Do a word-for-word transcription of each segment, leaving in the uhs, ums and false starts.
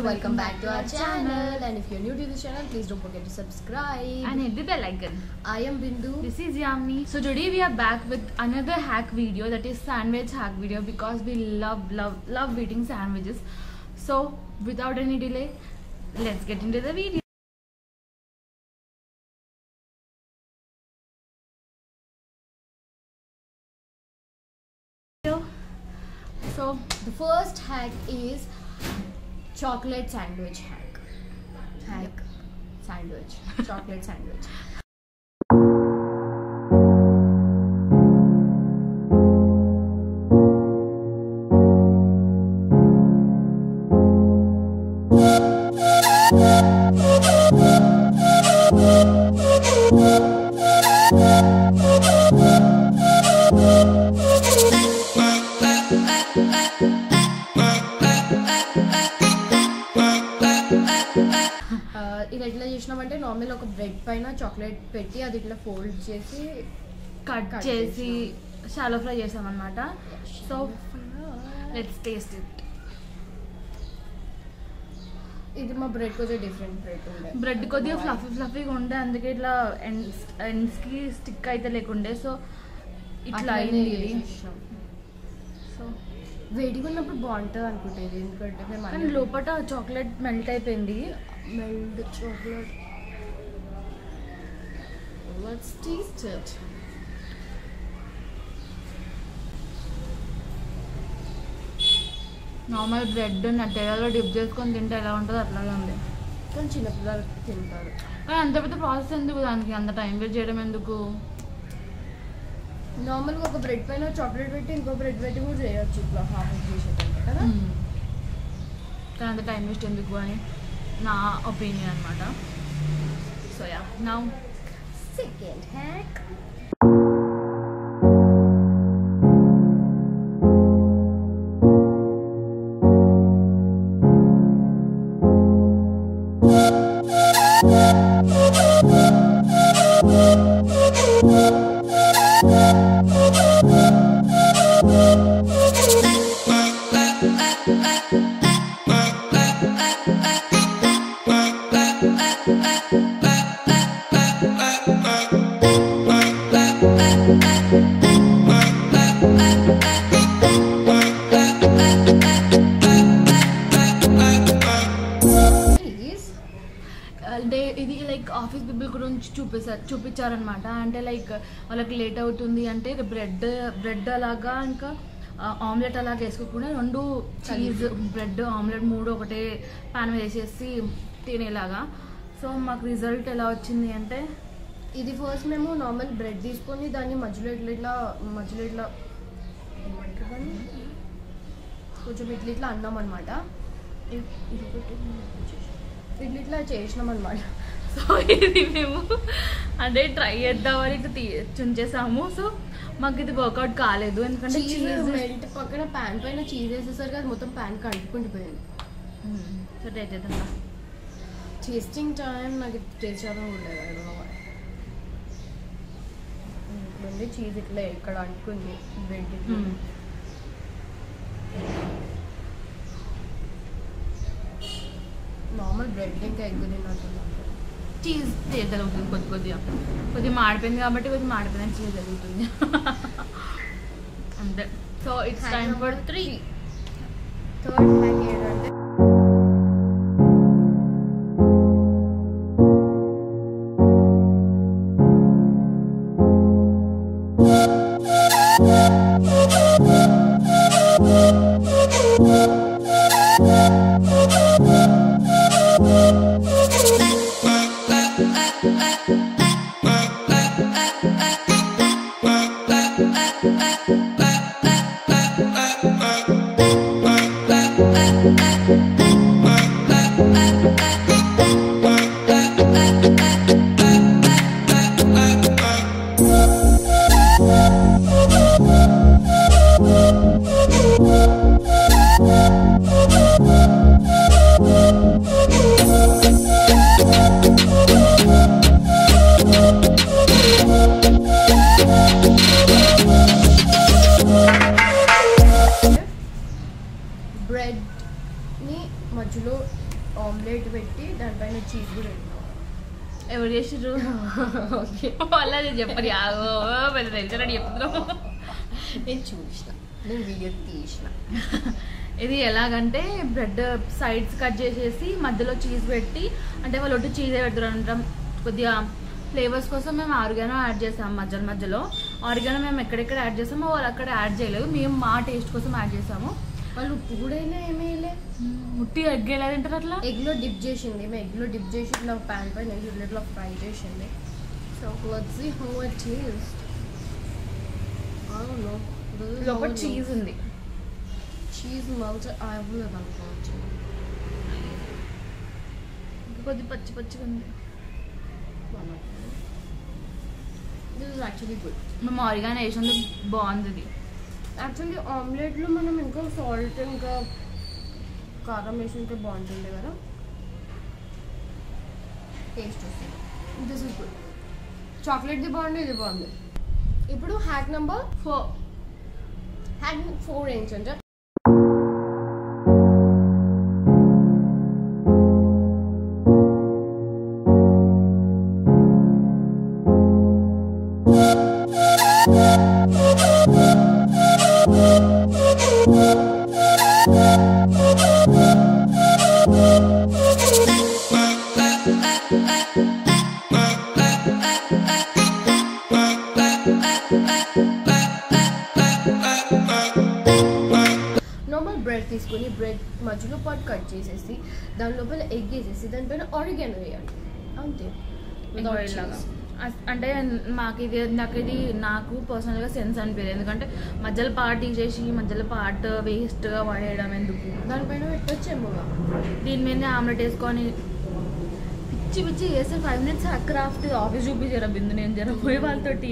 welcome back to our channel. And if you're new to this channel, please don't forget to subscribe and hit the bell icon. I am Bindu. This is Yamni. So today we are back with another hack video, that is sandwich hack video, because we love love love eating sandwiches. So without any delay, let's get into the video. So the first hack is chocolate sandwich hack. Hack yep. Sandwich. Chocolate sandwich. ఇలా ఇట్లా చేసినామంటే normal ఒక bread పైన chocolate పెట్టి అది ఇట్లా fold చేసి cut చేసి షాలో ఫ్రై చేసామన్నమాట. So let's taste it. ఇది మా బ్రెడ్ కొంచెం డిఫరెంట్ బ్రెడ్ ఉండే, బ్రెడ్ కొద్దిగా ఫ్లఫీ ఫ్లఫీగా ఉండే, అందుకే ఇట్లా ఎండ్స్ ఎండ్స్కి స్టిక్ అయితే లేకుండే. సో ఇట్లా అయింది ఇది. సో వేడిగా ఉన్నప్పుడు బాగుంటుంది అనుకుంటుంది, ఎందుకంటే కానీ లోపల చాక్లెట్ మెల్ట్ అయిపోయింది. Melt chocolate. Let's taste it. Normal bread నట్టేలో డిప్ చేసుకొని తింటే ఎలా ఉంటుందో అట్లాగే ఉంది. కానీ చిన్నపిల్లలు తింటారు. కానీ అంత పెద్ద ప్రాసెస్ ఎందుకు, దానికి అంత టైం వేస్ట్ చేయడం ఎందుకు? నార్మల్గా ఒక బ్రెడ్ పైన చాక్లెట్ పెట్టి ఇంకో బ్రెడ్ పెట్టి కూడా చేయొచ్చు, ఇట్లా హాఫ్ చేసేటంటే కదా. కానీ అంత టైం వేస్ట్ ఎందుకు అని నా ఒపీనియన్ అనమాట. So yeah, now second hack. అంటే ఇది లైక్ ఆఫీస్ పీపుల్ గురించి చూపిస్తారు చూపించారనమాట. అంటే లైక్ వాళ్ళకి లేట్ అవుతుంది అంటే బ్రెడ్ బ్రెడ్ అలాగా ఇంకా ఆమ్లెట్ అలాగా వేసుకోకుండా రెండు చీజ్ బ్రెడ్ ఆమ్లెట్ మూడు ఒకటే పాన్ మీద వేసేసి తినేలాగా. సో మాకు రిజల్ట్ ఎలా వచ్చింది అంటే, ఇది ఫస్ట్ మేము నార్మల్ బ్రెడ్ తీసుకొని దాన్ని మధ్యలో ఇట్లా ఇట్లా మధ్యలో ఇట్లా కొంచెం ఇట్లా ఇట్లా అన్నాం అనమాట. ఇట్లా ఇట్లా చేసినాం అనమాట. సో ఇది మేము అంటే ట్రై చేద్దామని ఇట్లా తీ చుంచేసాము. సో మాకు ఇది వర్కౌట్ కాలేదు, ఎందుకంటే చీజ్ మెల్ట్ పక్కన ప్యాన్ పైన చీజ్ వేసేసరికి అది మొత్తం ప్యాన్ కంటుకుంటుపోయింది. సో ట్రై చేద్దాం. టేస్టింగ్ టైం నాకు టేస్ట్ చేయడం ఉండేది. ఇట్లుంది చీజ్ ఇట్లా ఇక్కడ అంటుకుంది బ్రెడ్. నార్మల్ బ్రెడ్ ఇంకా ఎగ్ తిన్నట్టుంది. చీజ్ టేస్ట్ జరుగుతుంది కొద్ది కొద్దిగా కొద్దిగా మాడిపోయింది కాబట్టి కొద్దిగా మాడిపోయిన చీజ్ జరుగుతుంది అంతే. So it's time for three. Third hack ఏంటంటే బ్రెడ్ని మధ్యలో ఆమ్లెట్ పెట్టి దానిపైన చీజ్ కూడా పెట్టినాం. ఎవరు చేసిర్రు? వాళ్ళది చెప్పరు. పెద్ద తెలిసినట్టు చెప్తున్నావు. నేను చూసిన, నేను వీడియో తీసిన. ఇది ఎలాగంటే బ్రెడ్ సైడ్స్ కట్ చేసేసి మధ్యలో చీజ్ పెట్టి, అంటే వాళ్ళు ఒట్టి చీజే పెడతారు అంటాం. కొద్దిగా ఫ్లేవర్స్ కోసం మేము ఆరిగానో యాడ్ చేసాం మధ్యలో మధ్యలో. ఆరిగానో మేము ఎక్కడెక్కడ యాడ్ చేసామో వాళ్ళు అక్కడ యాడ్ చేయలేదు, మేము మా టేస్ట్ కోసం యాడ్ చేసాము. వాళ్ళు ఉప్పు కూడా అయినా ఏమేయలే. ముట్టి ఎగ్ ఎలా తింటారు అట్లా? ఎగ్లో డిప్ చేసింది, మేము ఎగ్లో డిప్ చేసి ఇట్లా ప్యాన్ పైన ఇట్లా ఫ్రై చేసింది. So let's see how it taste. I don't know. లోపల చీజ్ ఉంది. చీజ్ మెల్ట్ అవ్వలేదు అనుకోవచ్చు. కొద్ది పచ్చి పచ్చిగా ఉంది. This is actually good. మేము ఆరిగానో వేసినందుకు బాగుంది ఇది. యాక్చువల్లీ ఆమ్లెట్లో మనం ఇంకా సాల్ట్ ఇంకా కారం వేసి ఉంటే బాగుంటుంది కదా, టేస్ట్ వస్తుంది. This is good. చాక్లెట్ది బాగుంది, ఇది బాగుంది. ఇప్పుడు hack number four. Hack four ఏంటంటే నార్మల్ బ్రెడ్ తీసుకొని బ్రెడ్ మధ్యలో పాటు కట్ చేసేసి దాని లోపల ఎగ్ వేసేసి దానిపైన ఆరిగానో వేయాలి అంతే. అంటే మాకు ఇది నాకు ఇది నాకు పర్సనల్గా సెన్స్ అనిపించదు, ఎందుకంటే మధ్యలో పార్ట్ తీసేసి మధ్యలో పార్ట్ వేస్ట్గా పడేయడం ఎందుకు. దానిపైన పెట్టొచ్చేమో. దీని మీద ఆమ్లెట్ వేసుకొని పిచ్చి పిచ్చి చేస్తే ఫైవ్ మినిట్స్ క్రాఫ్ట్ ఆఫీస్ చూపించారా బిందు నేను జర పోయి వాళ్ళతోటి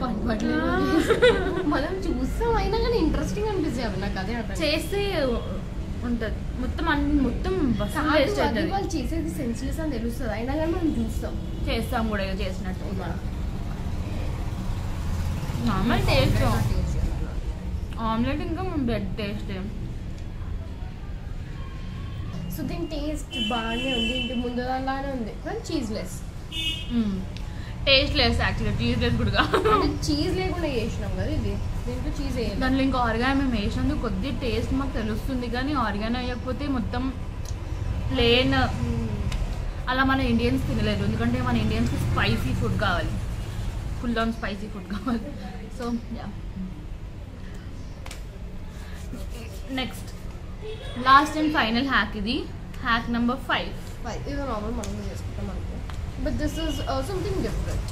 మనం చూస్తాం అయినా కానీ ఇంట్రెస్టింగ్ అనిపిస్తాయి అవి నాకు. అదే చేస్తే ఉంటుంది మొత్తం అన్ని మొత్తం వాళ్ళు చేసేది సెన్స్లెస్ అని తెలుస్తుంది, అయినా కానీ మనం చూస్తాం చేస్తాం కూడా చేసినట్టు. నార్మల్ టేస్ట్ ఆమ్లెట్ ఇంకా బ్రెడ్ టేస్ట్. సో దీని టేస్ట్ బాగానే ఉంది, ఇంటి ముందు అలానే ఉంది కానీ చీజ్ లెస్. టేస్ట్ లెస్ యాక్చువల్గా చీజ్ లెస్ కూడా చీజ్ లేకుండా చేసినాం కదా ఇది, దీంట్లో చీజ్ వేయాలి. దాంట్లో ఇంకా ఆర్గానో మేము వేసినందుకు కొద్ది టేస్ట్ మాకు తెలుస్తుంది, కానీ ఆర్గానో వేయకపోతే మొత్తం ప్లేన్. అలా మన ఇండియన్స్ తినలేదు, ఎందుకంటే మన ఇండియన్స్కి స్పైసీ ఫుడ్ కావాలి, ఫుల్ ఆన్ స్పైసీ ఫుడ్ కావాలి. So yeah, next last and final hack ఇది, హ్యాక్ నెంబర్ ఫైవ్. ఫైవ్ ఇది నార్మల్ మనం చేసుకుంటాం అనుకో, but this is something different.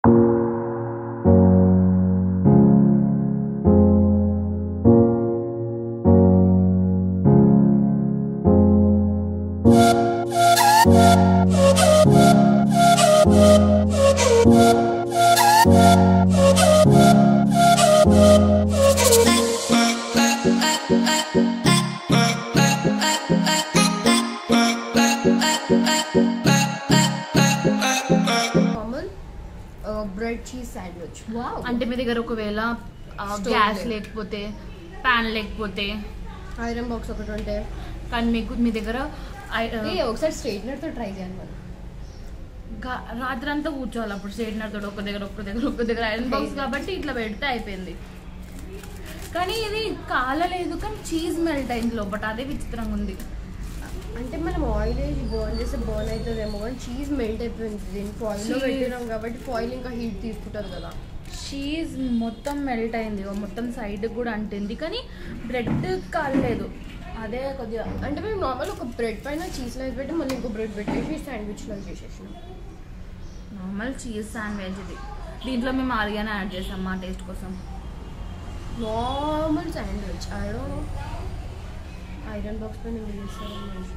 Bread cheese sandwich. అంటే మీ దగ్గర ఒకవేళ గ్యాస్ లేకపోతే ప్యాన్ లేకపోతే ఐరన్ బాక్స్ ఒకటి ఉంటే, కానీ మీకు మీ దగ్గర ఒకసారి స్ట్రైట్నర్తో ట్రై చేయాలి మనం. రాత్రి అంతా కూర్చోవాలి అప్పుడు స్ట్రైట్నర్తో ఒక దగ్గర ఒక్క దగ్గర ఒక్క దగ్గర ఐరన్ బాక్స్ కాబట్టి ఇట్లా పెడితే అయిపోయింది. కానీ ఇది కాలలేదు, కానీ చీజ్ మెల్ట్ అయింది లోపల, అదే విచిత్రంగా ఉంది. అంటే మనం ఆయిల్ వేసి బర్న్ చేస్తే బర్న్ అవుతుందేమో, కానీ చీజ్ మెల్ట్ అయిపోయింది. దీన్ని ఫాయిల్లో పెట్టినాం కాబట్టి ఫాయిల్ ఇంకా హీట్ తీసుకుంటుంది కదా. చీజ్ మొత్తం మెల్ట్ అయింది, మొత్తం సైడ్ కూడా అంటింది, కానీ బ్రెడ్ కాలేదు. అదే కొద్దిగా అంటే మేము నార్మల్ ఒక బ్రెడ్ పైన చీజ్ లైస్ పెట్టి మళ్ళీ ఇంకో బ్రెడ్ పెట్టేసి శాండ్విచ్ లాగా చేసేసినాం. నార్మల్ చీజ్ శాండ్విచ్ ఇది. దీంట్లో మేము ఆరిగానో యాడ్ చేసాం మా టేస్ట్ కోసం. Normal sandwich I don't know iron box పైన చేస్తారు.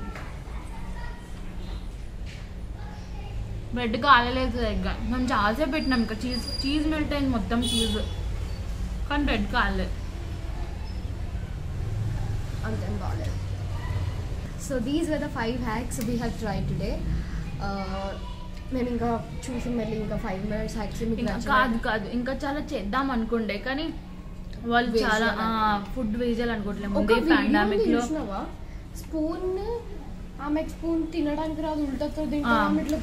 బ్రెడ్ కాలలేదు ఎగ్, మేము చాలాసేపు పెట్టినాం, ఇంకా చీజ్ చీజ్ మెల్ట్ అయింది మొత్తం చీజ్, కానీ బ్రెడ్ కాలేదు, అంతేం బాగాలేదు. So these are the five hacks we have try today. మేము ఇంకా చూసి మళ్ళీ ఇంకా ఫైవ్ మినిట్స్ హ్యాక్స్ కాదు కాదు ఇంకా చాలా చేద్దాం అనుకుండే, కానీ వాళ్ళు చాలా ఫుడ్ వేస్ట్ చేయాలనుకోవట్లేదు. ముందే పాండమిక్ లో స్పూన్ ఆమెకు స్పూన్ తినడానికి రాదు, ఉల్టతో తింటాం. ఆమె ఇట్లా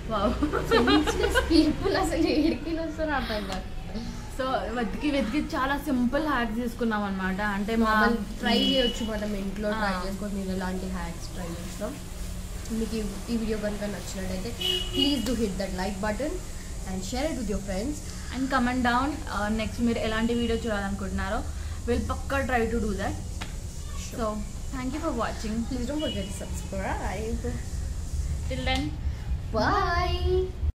పీపుల్ అసలు ఏడికి వస్తారు అర్థం కాదు. సో వెతికి వెతికి చాలా సింపుల్ హ్యాక్స్ తీసుకున్నాం అనమాట. అంటే మా ట్రై చేయొచ్చు మనం ఇంట్లో, ట్రై చేసుకొని నేను ఎలాంటి హ్యాక్స్ ట్రై చేస్తాం. మీకు ఈ వీడియో కనుక నచ్చినట్టయితే please do hit that like button and share it with your friends and comment down next మీరు ఎలాంటి వీడియో చూడాలనుకుంటున్నారో. విల్ పక్కా try to do that. So thank you for watching. Please don't forget to subscribe. Till then, bye.